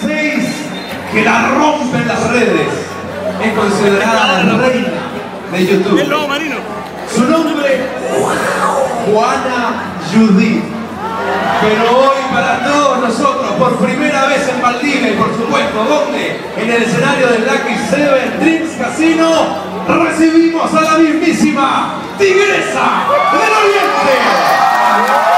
6 que la rompe en las redes. Es considerada la reina de YouTube. El lobo marino. Su nombre, Juana Judith. Pero hoy para todos nosotros, por primera vez en Valdivia y por supuesto, ¿dónde? En el escenario del Lucky Seven Dreams Casino, recibimos a la mismísima Tigresa del Oriente.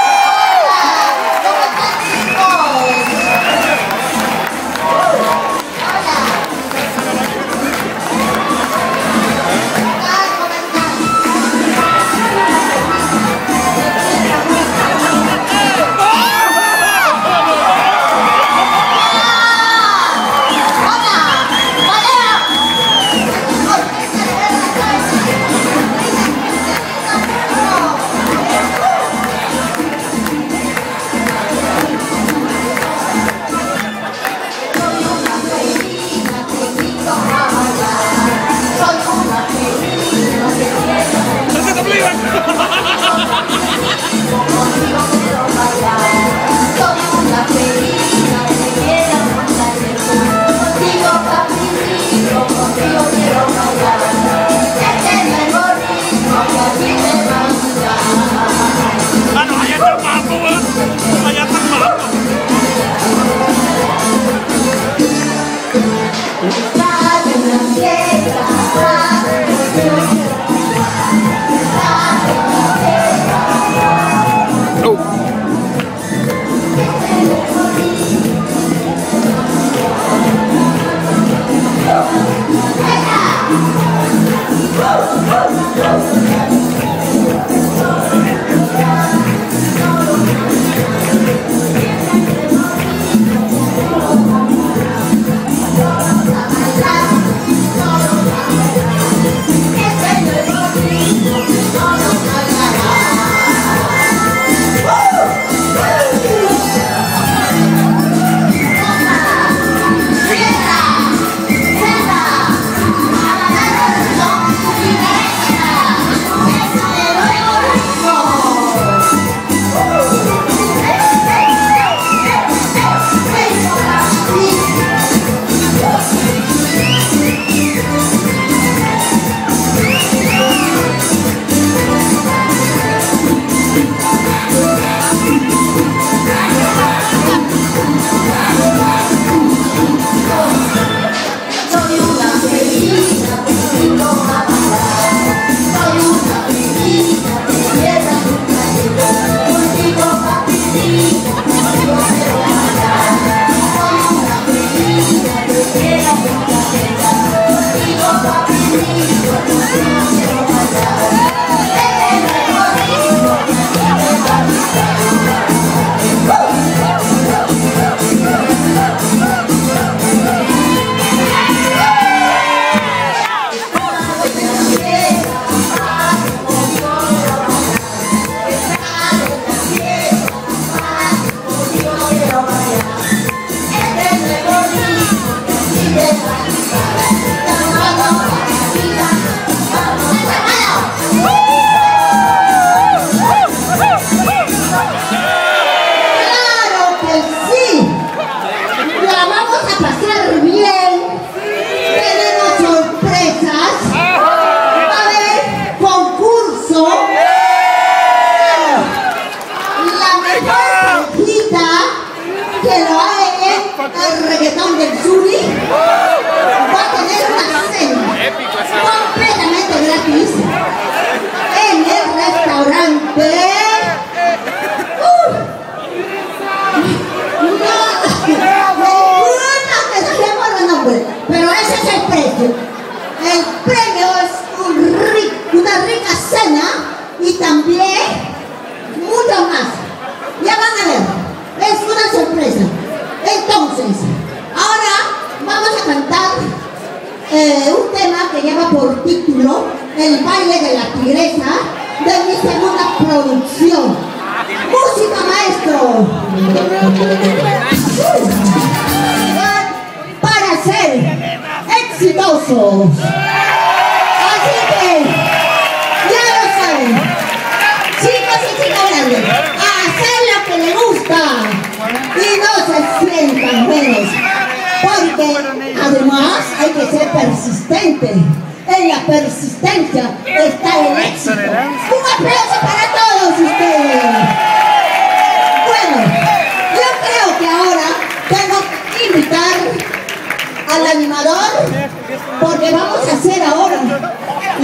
El reggaetón del Zuli va a tener una cena completamente gratis en el restaurante. Pero ese es el precio. El premio es una rica cena y también mucho más. Ya van a ver, es una sorpresa. Entonces, ahora vamos a cantar un tema que lleva por título El baile de la tigresa, de mi segunda producción. ¡Música, maestro! Para ser exitosos. Así que, ya lo saben, chicos y chicas grandes, hacer lo que les gusta y no se sientan menos.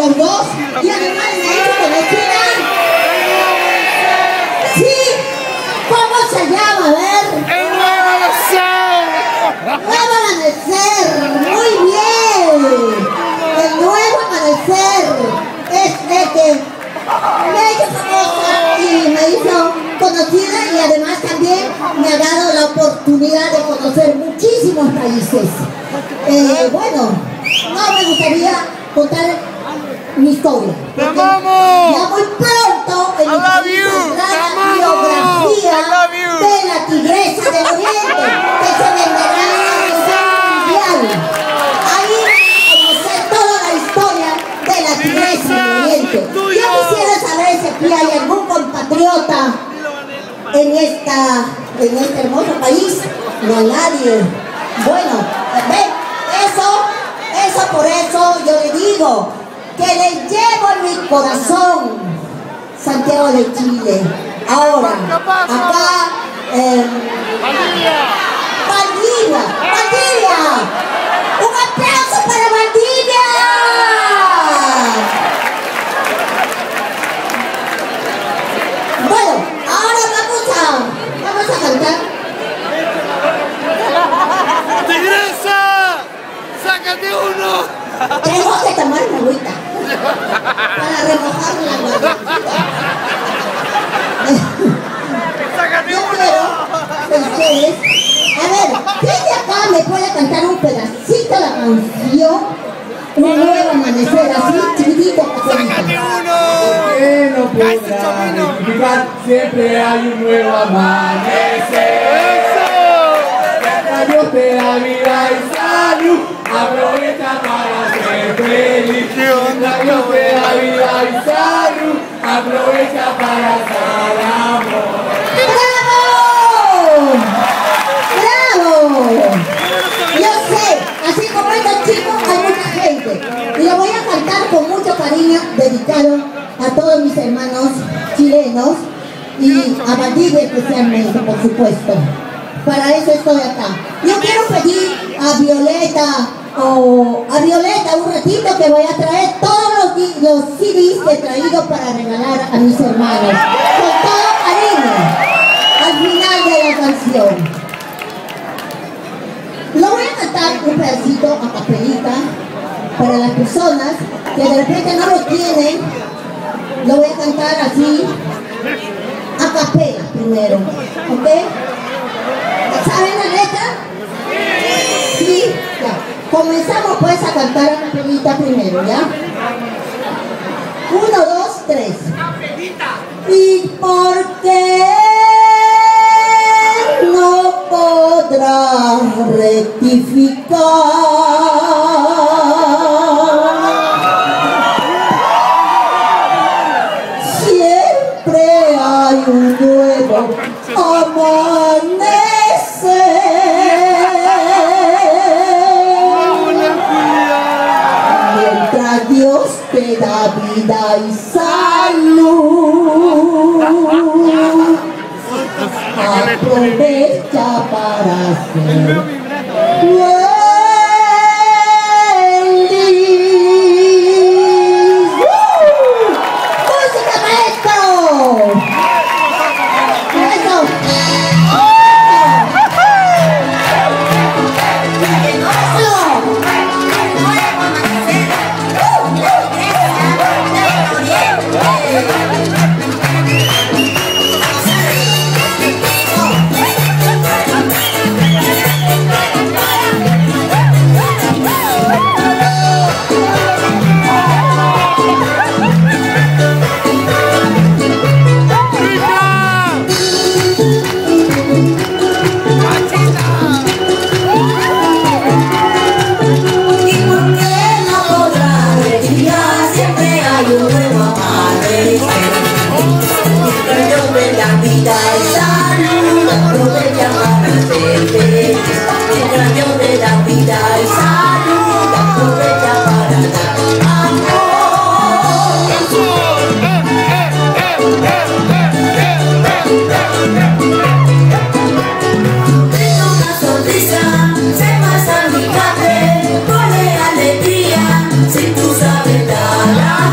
los dos, y además me hizo conocida. Sí, ¿cómo se llama? A ver. ¡El nuevo amanecer! Nuevo amanecer, muy bien. El nuevo amanecer es el que me ha hecho famosa y me hizo conocida, y además también me ha dado la oportunidad de conocer muchísimos países. Bueno, no me gustaría contar mi historia. ¡Te amamos! Ya muy pronto en mi biografía de la Tigresa del Oriente, que se venderá a nivel mundial. Ahí conocer toda la historia de la Tigresa del Oriente. Yo quisiera saber si aquí hay algún compatriota en este hermoso país. No hay nadie. Bueno, ven, eso por eso yo le digo que le llevo en mi corazón Santiago de Chile. Ahora, acá, Valdivia. ¡Un aplauso para Valdivia! Bueno, ahora vamos a cantar. ¡Tigresa! ¡Sácate uno! Tengo que tomar una agüita para remojar la garganta. ¡Sácate Yo uno! quiero que ustedes, a ver, ¿quién de acá me puede cantar un pedacito de la canción? Un nuevo amanecer, así chiquitito, ¡Sácate pequeñito. uno! ¿Qué no podrá identificar? Siempre hay un nuevo amanecer. Dios te da vida y salud. Aprovecha para ser feliz. Dios te da vida y salud. Aprovecha para dar amor. ¡Bravo! Yo sé, así como estos chicos hay mucha gente. Y lo voy a cantar con mucho cariño, dedicado a todos mis hermanos chilenos y a Valdivia especialmente, por supuesto. Para eso estoy acá. Yo quiero pedir a Violeta un ratito, que voy a traer todos los CDs que he traído para regalar a mis hermanos. Con todo cariño, al final de la canción. Lo voy a cantar un pedacito a capelita para las personas que de repente no lo tienen. Lo voy a cantar así, a capela primero, ¿ok? ¿Saben la letra? Sí, ya. Comenzamos pues a cantar a capelita primero, ¿ya? 1, 2, 3. ¿Y por qué no podrás rectificar? Siempre hay un nuevo amanecer. Mientras Dios te da vida y salud, aprovecha para ser feliz. ¡Música, maestro! ¡Eso! Si tú sabes dar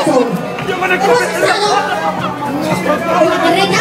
eso. Hemos estado en la carreta